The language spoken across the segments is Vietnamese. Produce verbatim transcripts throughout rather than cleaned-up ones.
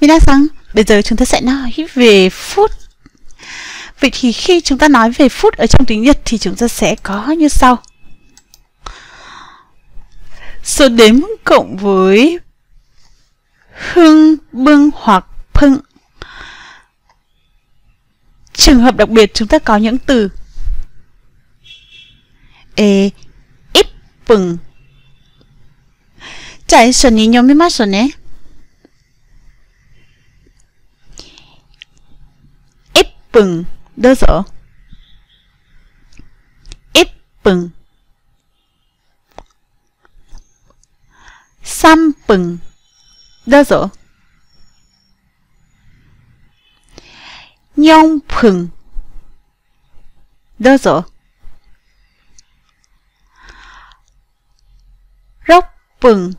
Minasan, bây giờ chúng ta sẽ nói về phút. Vậy thì khi chúng ta nói về phút ở trong tiếng Nhật thì chúng ta sẽ có như sau. Số đếm cộng với hưng, bưng hoặc phưng. Trường hợp đặc biệt chúng ta có những từ e, ít bừng. Chạy sổ ní nhóm mắt rồi nè. Ít bừng, đơ dỗ. Ít bừng. Sam bừng, đơ dỗ. Nhông bừng, đơ dỗ. Rốc bừng,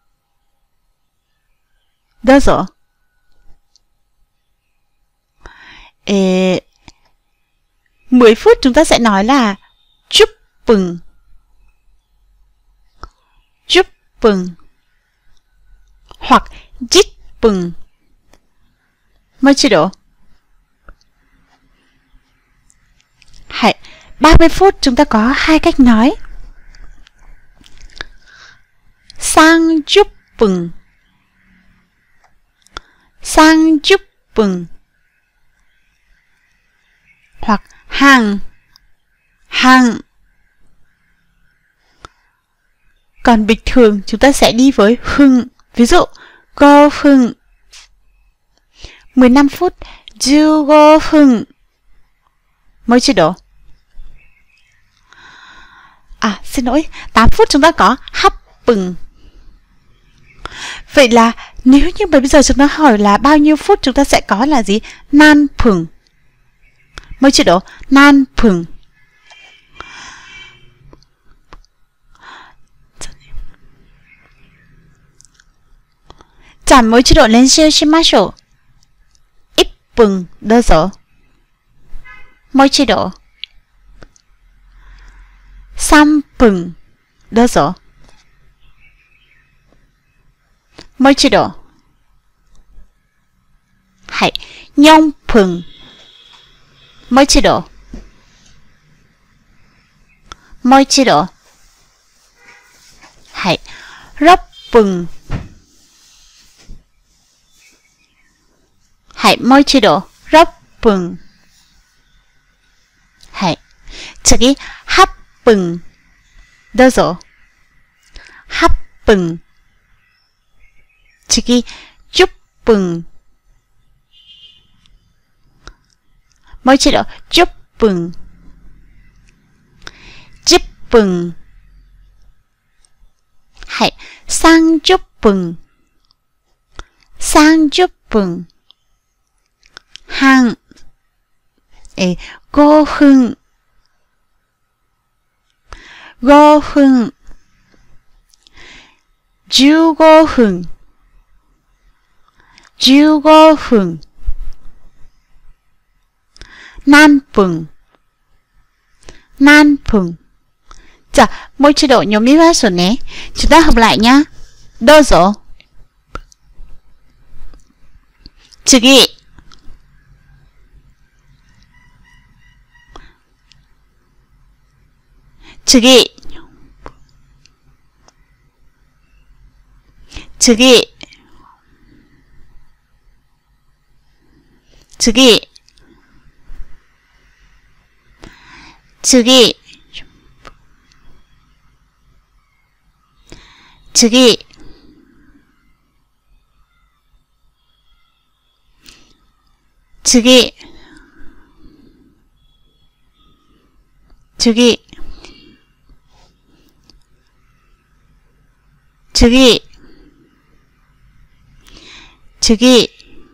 đơ dỗ. Ê, mười phút chúng ta sẽ nói là chúc bừng, chúc bừng hoặc chích bừng. Mới chỉ độ. Hãy, ba mươi phút chúng ta có hai cách nói. Sang chúc bừng, sang chúc bừng hoặc hàng, hàng. Còn bình thường chúng ta sẽ đi với hưng. Ví dụ, go hưng. mười lăm phút, mười hưng. Mới chỉ độ. À, xin lỗi, tám phút chúng ta có hấp bừng. Vậy là nếu như bây giờ chúng ta hỏi là bao nhiêu phút chúng ta sẽ có là gì? Nan phừng. Mới chỉ độ, nan phừng. Chả mới chỉ độ lên siêu shimasho. Ít bừng, đơ dỗ. Mới chỉ độ. Sam bừng, đơ dỗ. Mới chỉ độ. Hãy, nhông phừng. Mới chỉ độ. Mới chỉ độ. Hãy, rốc bừng. Hãy, mới chỉ độ. Rốc bừng. Hãy, 저기 hấp bừng, đơ dỗ. hấp bừng. 저기 쭉 bừng. Mới chỉ độ 쭉 bừng. 쭉 bừng. Hãy sang 쭉 bừng. sang 쭉 bừng. hàng. Ê, go hưng. go hưng. mười lăm分. mười lăm分. nan phừng. nan phừng. 자, mỗi chế độ nhóm ý rồi nè. Chúng ta học lại nhá. đơ dỗ. 저기. 저기. 저기. 저기. 저기. 저기. 저기. 저기. 저기. 저기.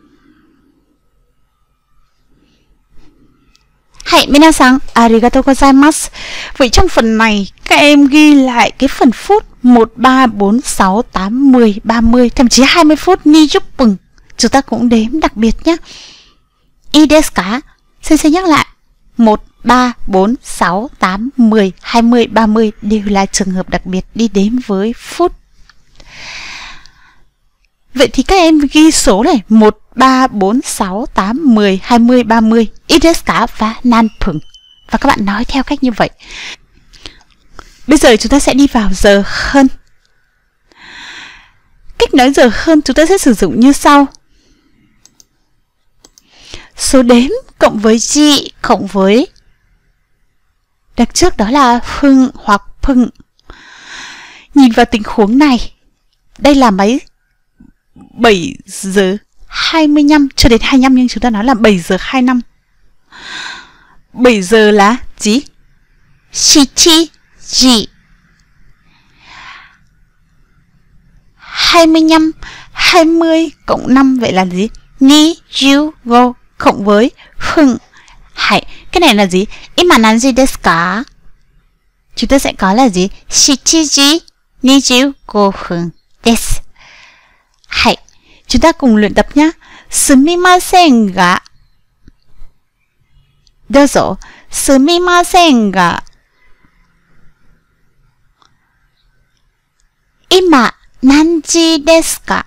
Hãy minasan, arigatou gozaimasu. Vậy trong phần này, các em ghi lại cái phần phút một, ba, bốn, sáu, tám, mười, ba mươi, thậm chí hai mươi phút ni chúc bừng. Chúng ta cũng đếm đặc biệt nhé. I desu ka? Xin xin nhắc lại. một, ba, bốn, sáu, tám, mười, hai mươi, ba mươi đều là trường hợp đặc biệt đi đếm với phút. Vậy Vậy thì các em ghi số này một, ba, bốn, sáu, tám, mười, hai mươi, ba mươi, ít desu ka và nan phừng. Và các bạn nói theo cách như vậy. Bây giờ chúng ta sẽ đi vào giờ hơn. Cách nói giờ hơn chúng ta sẽ sử dụng như sau. Số đếm cộng với ji cộng với đằng trước đó là phừng hoặc phừng. Nhìn vào tình huống này, đây là mấy bảy giờ hai mươi lăm cho đến hai mươi lăm, nhưng chúng ta nói là bảy giờ hai mươi lăm. bảy giờ là gì? Shichi ji. hai mươi lăm, hai mươi cộng năm vậy là gì? Ni ju go cộng với phừng. Hay, cái này là gì? Ima nanji desu ka? Chúng ta sẽ có là gì? Shichi ji ni ju go phừng desu. Hay, chúng ta cùng luyện tập nhé. Sumimasen ga. Dozo. Sumimasen ga. Ima nanji desu ka?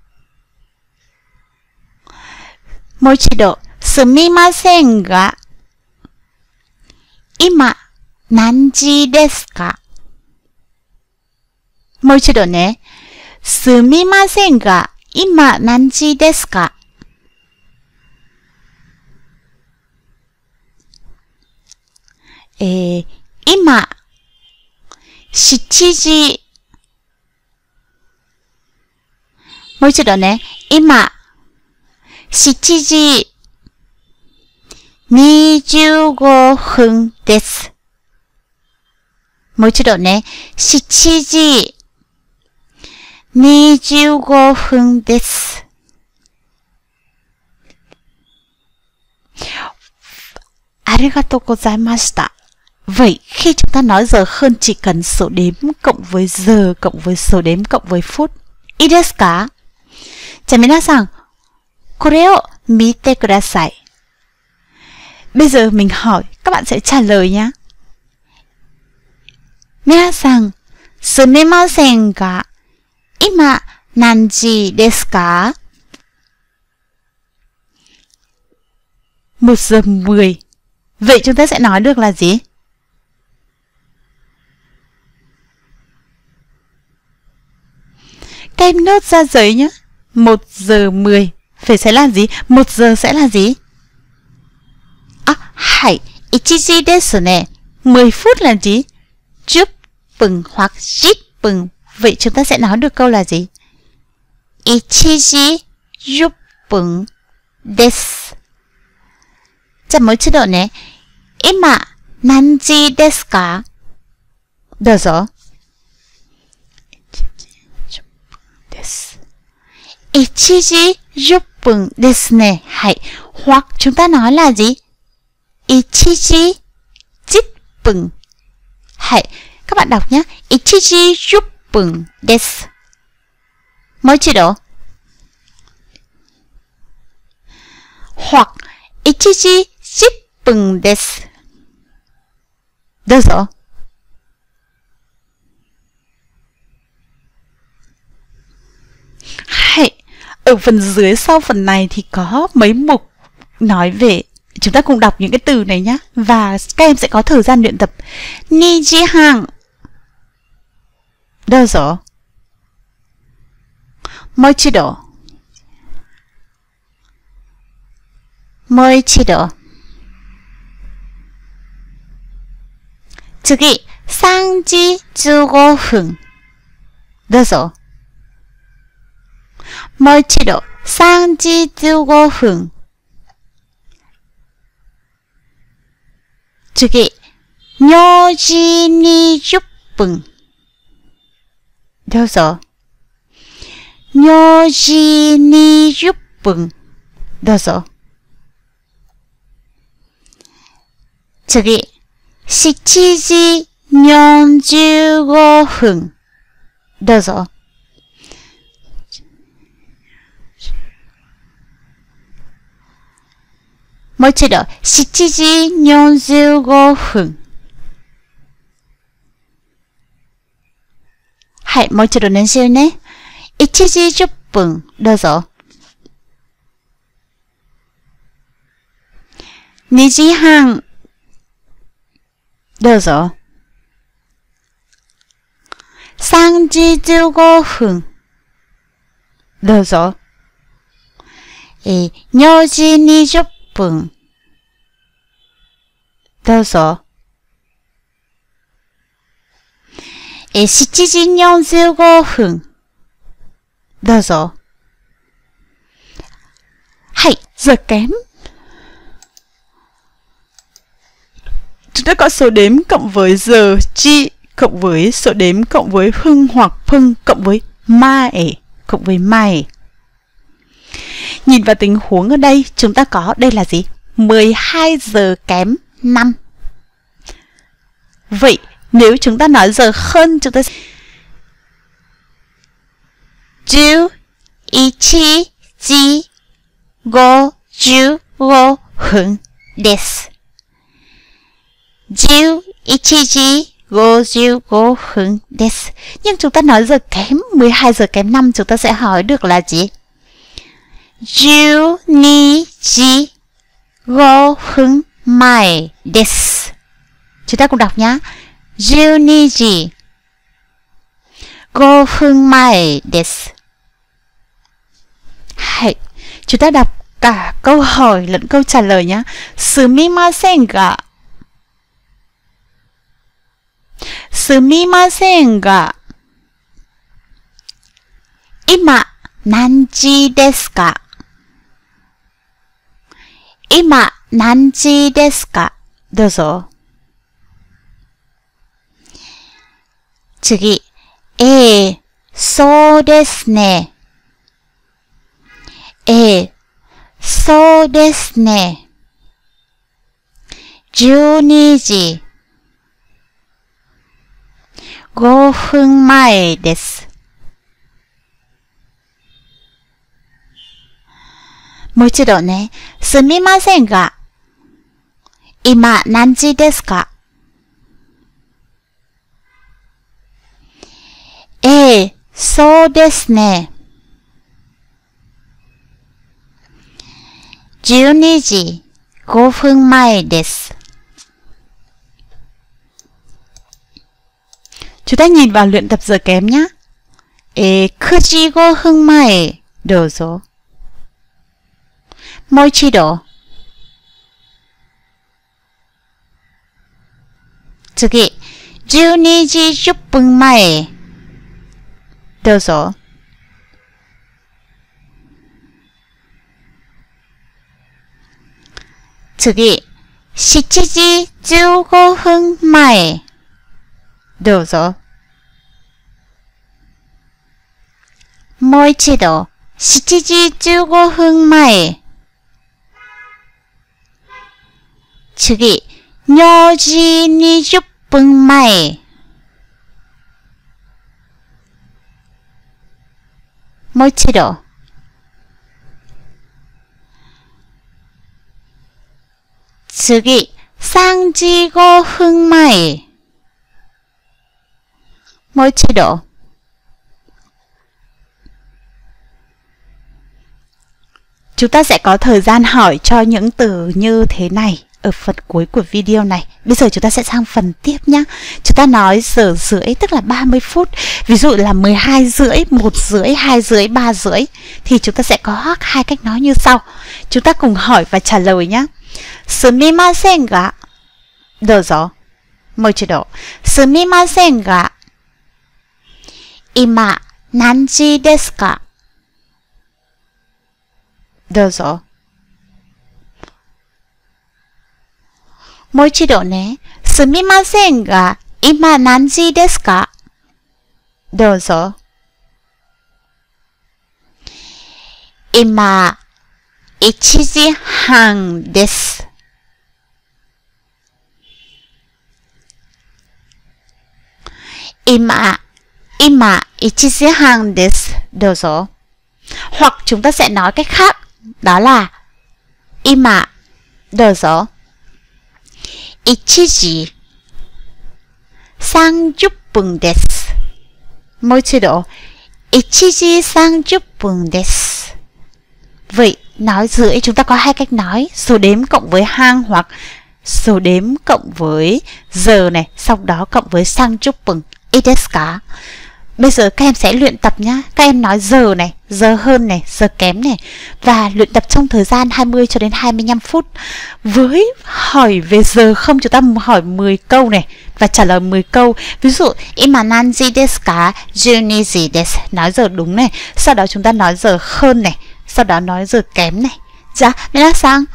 Moichido. Sumimasen ga. Ima nanji desu ka? Moichido ne. Sumimasen ga. Ima nanji desu ka? Eh, ima shichi ji. Moichido ne. Ima shichi jiにじゅうごふんです。もう一度ね。しちじにじゅうごふんです。Arigatou gozaimashita. Vậy khi chúng ta nói giờ hơn chỉ cần số đếm cộng với giờ cộng với số đếm cộng với phút. Ii desu ka? Ja, minasan, kore o mite kudasai. Bây giờ mình hỏi, các bạn sẽ trả lời nhé. Minasan, sumimasen ga ima nanji desu ka? Một giờ mười. Vậy chúng ta sẽ nói được là gì? Các em nốt ra giấy nhé. Một giờ mười. Phải sẽ là gì? Một giờ sẽ là gì? À, hay. Ichiji desu ne. Mười phút là gì? Chúp bừng hoặc jip bừng. Vậy chúng ta sẽ nói được câu là gì? Ichiji júp bừng desu. Chà, mới chế độ này. Ima nanji desu ka? Dozo. Ichiji jupun desu ne. Hay. Hoặc chúng ta nói là gì? Ichiji jipun. Hay. Các bạn đọc nhé. Ichiji jupun desu. Mới chế độ. Hoặc Ichiji jipun desu. Dozo. Hay. Ở phần dưới sau phần này thì có mấy mục nói về. Chúng ta cùng đọc những cái từ này nhé. Và các em sẽ có thời gian luyện tập. Niji hang. Dozo. Moichido. Moichido. Tsugi, saんじじゅうごふん. Dozo. Moichido, saんじじゅうごふん. Tsugi,よじにじゅっぷん. Dozo. よじにじゅっぷん. Dozo. 次、しちじよんじゅうごふん. どうぞ。もう一度、しちじよんじゅうごふん。はい、もう一度練習ね。いちじじゅっ分どうぞ。にじはんどうぞ。さんじじゅうごふんどうぞ。え、よじにじゅっぷんどうぞ。え、しちじよんじゅうごふんどうぞ。はい, giờ kém. Chúng ta có số đếm cộng với giờ chi cộng với số đếm cộng với hưng hoặc phưng cộng với mai cộng với mai. Nhìn vào tình huống ở đây, chúng ta có đây là gì? mười hai giờ kém năm. Vậy nếu chúng ta nói giờ hơn, chúng ta ju ichi ji go ju go hun desu. ju ichi ji go ju go hun desu. Nhưng chúng ta nói giờ kém mười hai giờ kém năm, chúng ta sẽ hỏi được là gì? ju ni ji go hun mai desu. Chúng ta cùng đọc nhá. ju ni ji go hun mai desu. Hay, chúng ta đọc cả câu hỏi lẫn câu trả lời nhá. Sumimasen ga. Sumimasen ga. Ima nanji desu ka? Ima nanji desu ka?どうぞ. 次。ええ、そうですね。ええ、そうですね。じゅうにじごふんまえです。もう一度ね。すみませんが、今何時ですか？ええ、そうですね。じゅうにじごふんまえです. Chúng ta nhìn vào luyện tập giờ kém nhé. 에,くじごふんまえどうぞ. もう一度. 次、じゅうにじじゅっぷんまえどうぞ. 次、しちじじゅうごふんまえどうぞ. もう一度、しちじじゅうごふんまえ. 次、よじにじゅっぷんまえ. もう一度。次、さんじごふんまえ. もう一度。Chúng ta sẽ có thời gian hỏi cho những từ như thế này ở phần cuối của video này. Bây giờ chúng ta sẽ sang phần tiếp nhé. Chúng ta nói giờ rưỡi tức là ba mươi phút. Ví dụ là mười hai rưỡi, một rưỡi, hai rưỡi, ba rưỡi. Thì chúng ta sẽ có hai cách nói như sau. Chúng ta cùng hỏi và trả lời nhé. Sumimasen ga. Đâu rồi? Một chế độ. Sumimasen ga. Ima nanji desu ka? Đâu rồi? もう一度ね。すみませんが、今何時ですか？どうぞ。今、いちじはんです。今、今、いちじはんです。どうぞ. Hoặc chúng ta sẽ nói cách khác. Đó là Ima, どうぞ. いちじさんじゅっぷんです. もう一度. ichi ji sanjupun desu. Vậy nói rưỡi chúng ta có hai cách nói, số đếm cộng với hang hoặc số đếm cộng với giờ này, sau đó cộng với sanjupun. Desu ka? Bây giờ các em sẽ luyện tập nhá. Các em nói giờ này, giờ hơn này, giờ kém này, và luyện tập trong thời gian hai mươi cho đến hai mươi lăm phút. Với hỏi về giờ không, chúng ta hỏi mười câu này và trả lời mười câu. Ví dụ ima nanji desu ka? Junichi desu. Nói giờ đúng này, sau đó chúng ta nói giờ hơn này, sau đó nói giờ kém này. Dạ, minasan,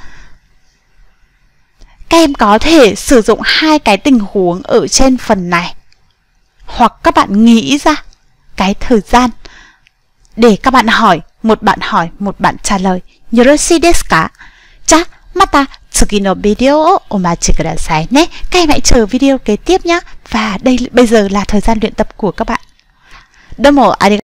các em có thể sử dụng hai cái tình huống ở trên phần này, hoặc các bạn nghĩ ra cái thời gian để các bạn hỏi, một bạn hỏi, một bạn trả lời. Yoroshii desu ka? Ja, mata tsugi no video o omachi kudasai ne. Các em hãy chờ video kế tiếp nhé. Và đây bây giờ là thời gian luyện tập của các bạn. Domo arigatou.